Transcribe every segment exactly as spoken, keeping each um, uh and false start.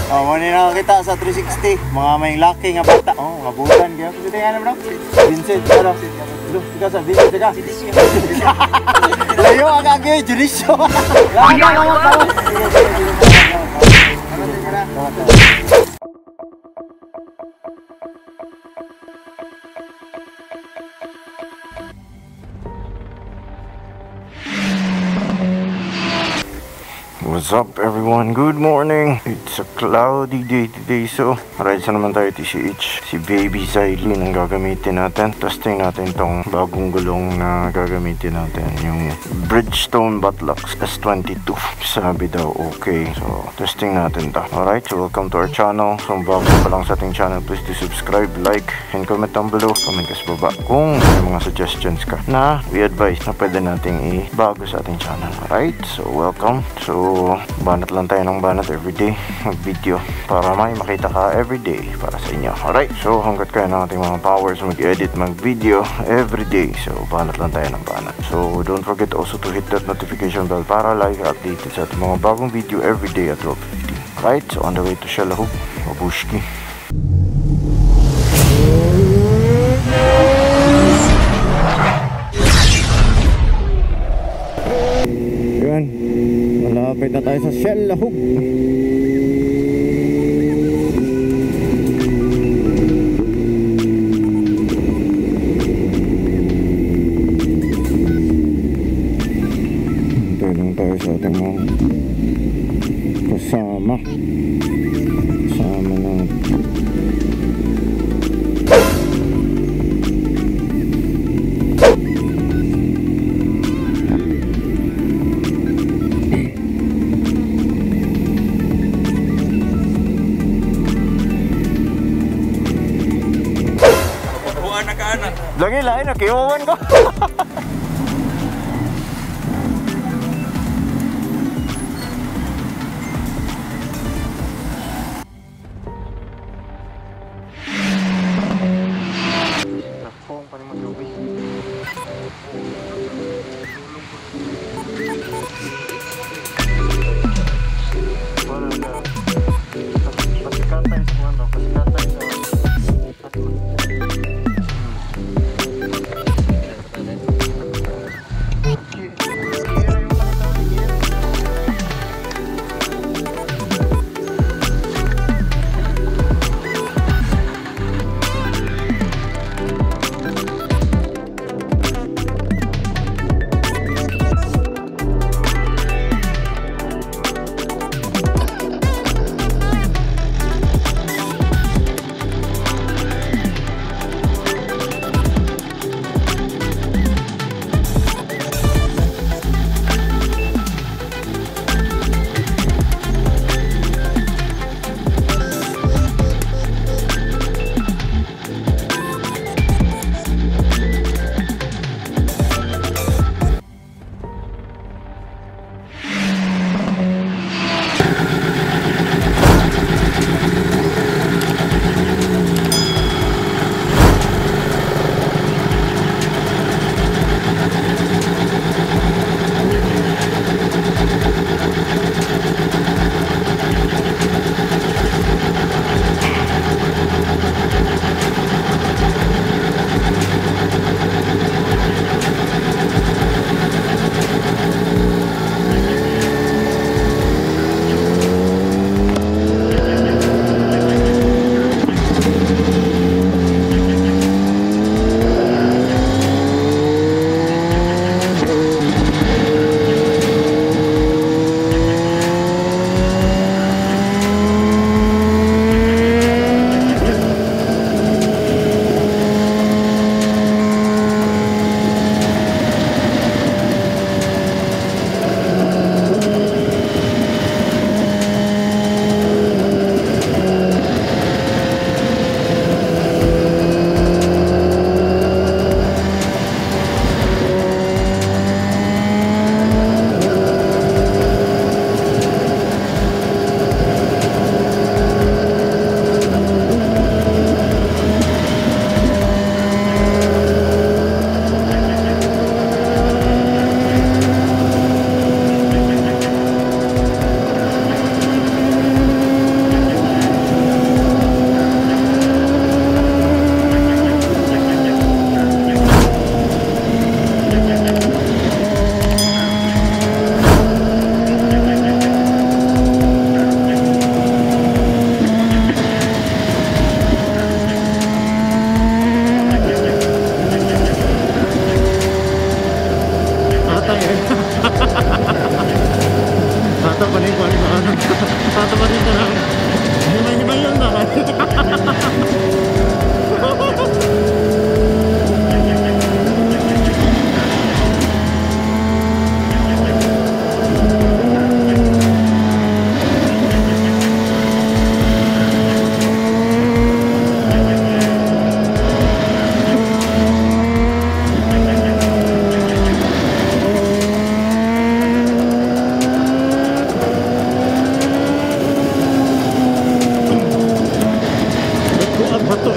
Oh, muna na kita sa three sixty. Mga may laki nga bata. Oh, mga butan kaya. Kasi tingnan mo, bro. Vincent, ano? Look, ikaw sa Vincent, ikaw. Layo ang agay, Junisyo. Lahat na mga tao. What's up everyone? Good morning! It's a cloudy day today, so rides na naman tayo T C H. Si Baby Xylene ang gagamitin natin. Testing natin tong bagong gulong na gagamitin natin, yung Bridgestone Butlux S twenty-two. Sabi daw okay, so testing natin to. Alright, so welcome to our channel. So bago pa lang sa ating channel, please do subscribe, like, and comment down below. Comment ka sa baba kung may mga suggestions ka na we advise na pwede nating i-bago sa ating channel. Alright, so welcome. So banat lang tayo ng banat everyday mag video para may makita ka everyday para sa inyo. Alright, so hanggat kaya ng ating mga powers mag edit, mag video everyday, so banat lang tayo ng banat. So don't forget also to hit that notification bell para like updated sa ating mga bagong video everyday at twelve fifteen. Alright, so on the way to Shalahub, Mabushki. Yun, malapit na tayo sa Shalahub. Hintay lang tayo sa ating mga kasama. Kasama na. Lagi lain na kiwawan ko. Himay-himay lang na. Bato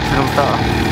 Sinong ta?